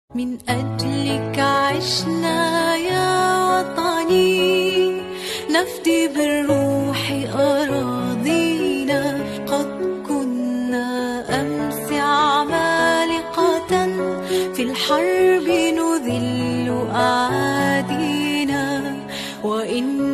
من أجلك عشنا يا وطني، نفدي بالروح أراضينا. قد كنا أمس عمالقة، في الحرب نذل أعادينا. وإن